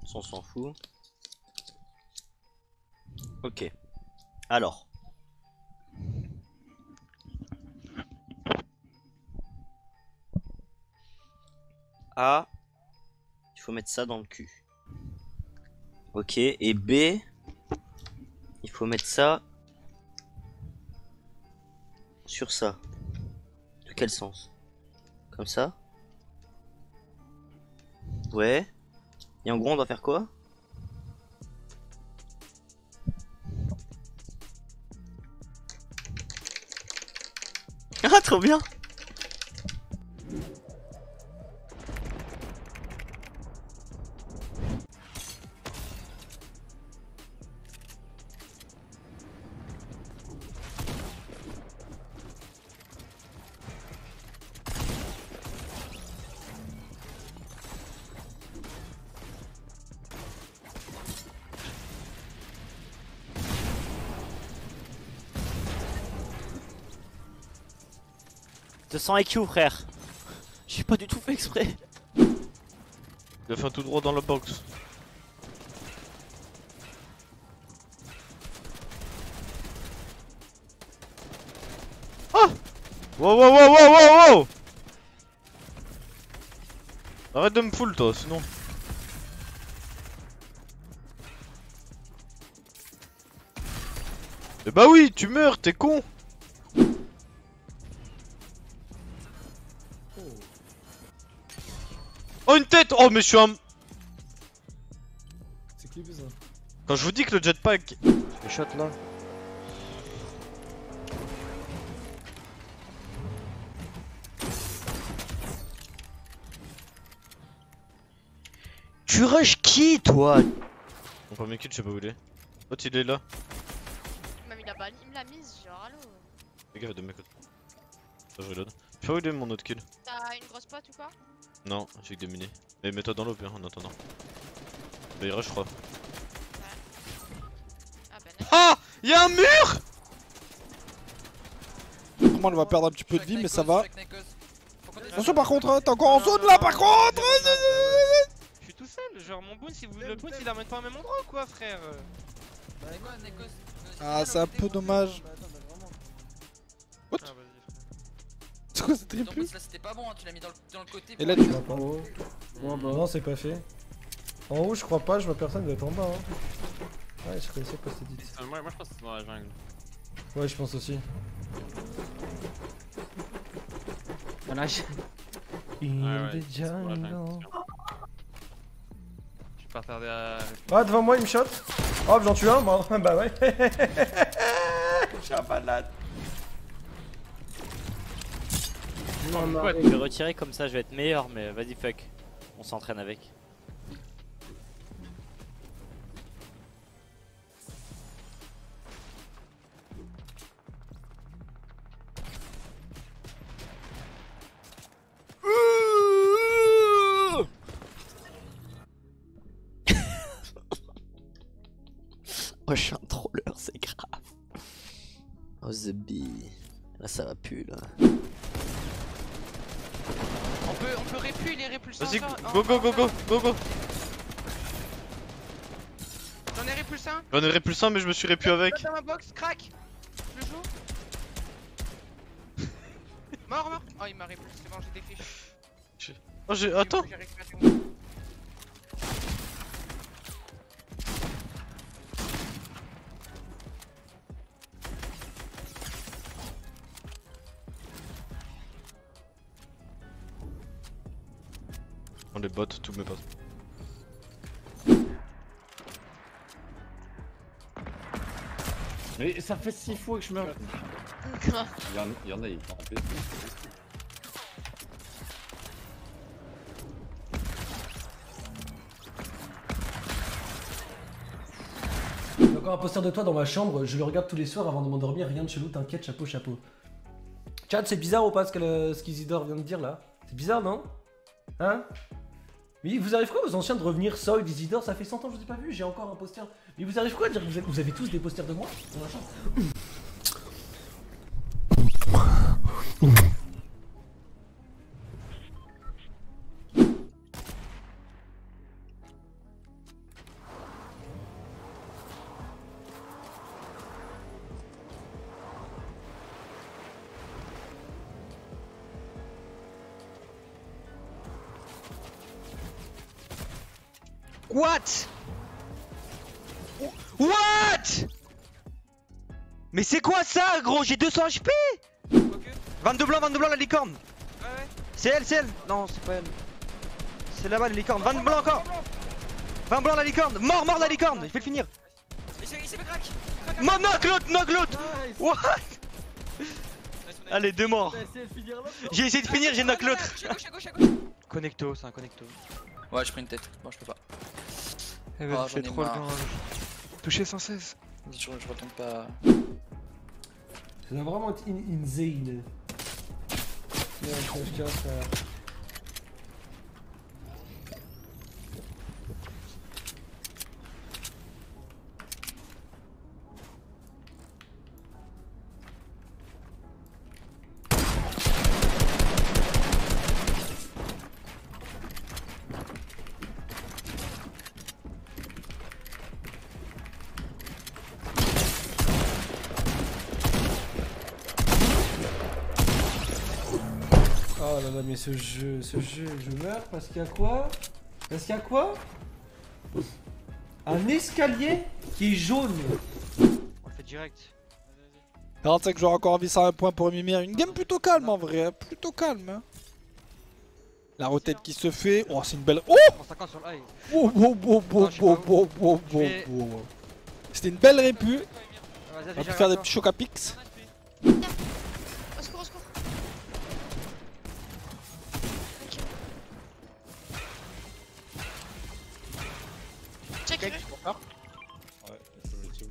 Ça, on s'en fout. Ok. Alors. A. Il faut mettre ça dans le cul. Ok. Et B. Il faut mettre ça sur ça. De quel sens? Comme ça? Ouais. Et en gros, on doit faire quoi? Ah, trop bien! Te sens IQ, frère. J'ai pas du tout fait exprès. Il a fait un tout droit dans la box. Ah! Wow wow wow wow wow wow! Arrête de me full toi, sinon. Eh bah oui, tu meurs, t'es con! Oh une tête! Oh mais je suis un... C'est clippé ça. Quand je vous dis que le jetpack... Le shot là. Tu rush qui toi? Mon premier kill, je sais pas où il est. L'autre il est là. Il m'a mis la balle, il me l'a mise, genre allo. Les gars, de mes côtés. Ça, je reload. Je sais pas où il est mon autre kill. T'as une grosse pote ou quoi? Non, j'ai que des minis. Mais mets-toi dans l'eau bien en attendant. Bah il rush je crois. Ah bah non. Ah! Y'a un mur! Vraiment, elle va perdre un petit peu de vie, mais ça va. Attention, par contre, hein, t'es encore en zone là, par contre! Je suis tout seul, genre mon boon, si vous le boon il amène pas au même endroit ou quoi, frère? Ah, c'est un peu dommage. What? Ah, vas-y, C'est quoi cette Ton triple? boost là c'était pas bon, hein, tu l'as mis dans le côté. Et là, pour tu aller- vas pas. En haut. Non, c'est pas fait. En haut, je crois pas, je vois personne doit être en bas. Hein. Ouais, je connaissais pas cette dit. Moi je pense que c'est dans la jungle. Ouais, je pense aussi. Voilà. Ouais, In ouais, the c'est pour la jungle, jungle. c'est sûr. Je vais pas tarder à... Ah, devant moi, il me shot. Hop, j'en tue un, moi. Bah ouais. Je suis un malade. Ouais, je vais retirer comme ça, je vais être meilleur, mais vas-y, fuck. On s'entraîne avec. Oh, je suis un troller, c'est grave. Oh, the bee. Là, ça va plus, là. On peut répu, il est répulsé Vas-y, encore. go go go go go go! J'en ai répulsé un. J'en ai répulsé un mais je me suis répu avec. Dans ma box, crack. Je le joue. Mort. Oh il m'a répulsé, c'est bon, j'ai des fiches. Oh j'ai... Attends! J'ai récupéré mon- On les bots, tous mes potes. Mais ça fait 6 fois que je meurs. Il y en a, ils t'en fait. Il y a encore un poster de toi dans ma chambre, je le regarde tous les soirs avant de m'endormir, rien de chelou, t'inquiète, chapeau, chapeau. Chad, c'est bizarre ou pas ce qu'Isidore vient de dire là? C'est bizarre, non? Hein? Oui, vous arrivez quoi aux anciens de revenir Soil, Isidore? Ça fait 100 ans que je vous ai pas vu, j'ai encore un poster. Mais vous arrivez quoi à dire que vous avez tous des posters de moi dans la chambre? What? What? Mais c'est quoi ça, gros? J'ai 200 HP. 22 blancs, la licorne. C'est elle. Non, c'est pas elle. C'est là-bas, la licorne. 20 blancs encore. 20 blancs, la licorne. Mort la licorne. Je vais le finir. Il s'est fait crack. Knock l'autre. What? Allez, 2 morts. J'ai essayé de finir, j'ai knock l'autre. À gauche. Connecto, c'est un connecto. Ouais, j'ai pris une tête. Bon, je peux pas. Vas-y, fais trop le bien. Touché 116. Je retombe pas. Ça doit vraiment être insane. Je casse, Oh là là, mais ce jeu, je meurs parce qu'il y a quoi? Un escalier qui est jaune. On le fait direct. 45 joueurs encore en vie, 101 points pour Mimir. Une game plutôt calme en vrai, plutôt calme. Hein. La rotate qui se fait. Oh, c'est une belle. Oh! 50 sur le high. C'était une belle répu. Vas-y, On va faire des petits chocs à pix. Au secours. Ok. Check le. Ouais, il faut le laisser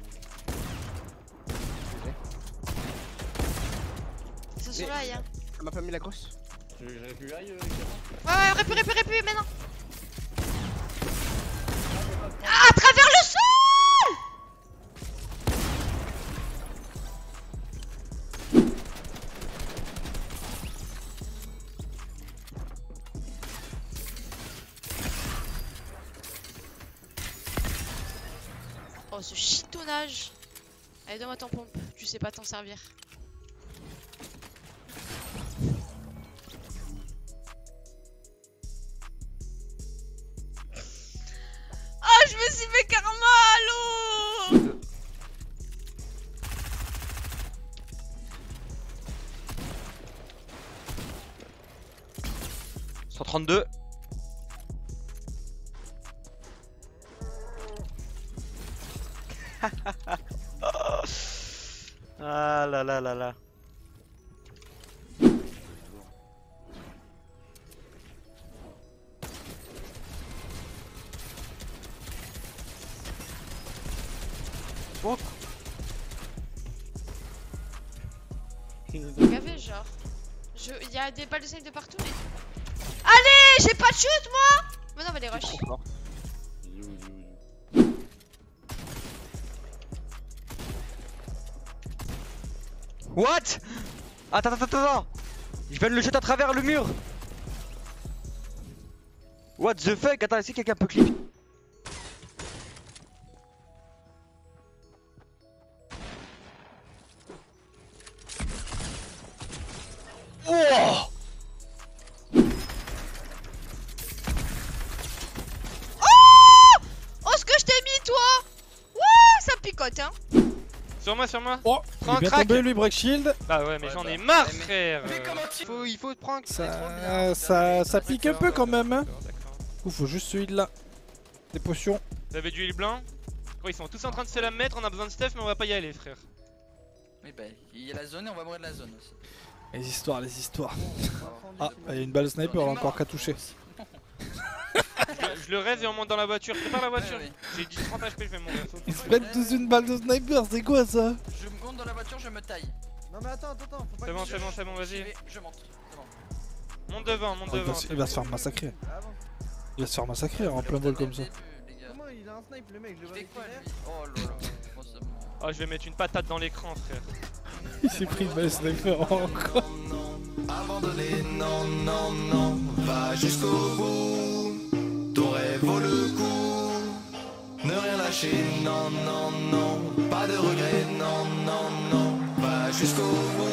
Ils sont sur là, hein. Elle m'a pas mis la grosse. J'avais plus l'ail, Ouais, répu, maintenant. Ah, à travers le sol! Oh, ce chitonnage. Allez, donne-moi ton pompe, tu sais pas t'en servir. Ah, je me suis fait karma, allô! 132. Ah là là là là. What? Gavé, genre. Il y a des balles de snipe de partout, mais. Allez, j'ai pas de chute, moi! Mais non, on va les rush. Il est où What? Attends. Je viens de le jeter à travers le mur. What the fuck? Attends, est-ce que quelqu'un peut clip? Oh! Oh, ce que je t'ai mis, toi! Wouh, ça picote, hein! Sur moi. Oh, il est bien tombé lui, break shield. Bah ouais, mais j'en ai marre, frère. Il faut prendre. Ça pique un peu quand même. Hein. Ouh, faut juste celui-là. Des potions. Vous avez du heal blanc? Ils sont tous en train de se la mettre, on a besoin de stuff, mais on va pas y aller, frère. Oui, bah, il y a la zone et on va mourir de la zone aussi. Les histoires. Ah, il y a une balle sniper, elle a encore qu'à toucher. Je le reste et on monte dans la voiture. Prépare la voiture. Ouais. J'ai 10-30 HP, je vais mourir. Ils se prennent tous une balle de sniper, c'est quoi ça? Je me monte dans la voiture, je me taille. Non mais attends, faut pas C'est bon, vas-y. Je monte. C'est bon. Monte devant. Il va se faire massacrer. Il va se faire massacrer en plein vol comme ça. Comment il a un snipe le mec, je le vois. Il fait quoi lui? Oh là là. Oh, c'est bon. Oh, je vais mettre une patate dans l'écran, frère. Il s'est pris une balle sniper encore. Abandonner, non, va jusqu'au bout. Ton rêve vaut le coup. Ne rien lâcher, non, pas de regret, non, va jusqu'au bout.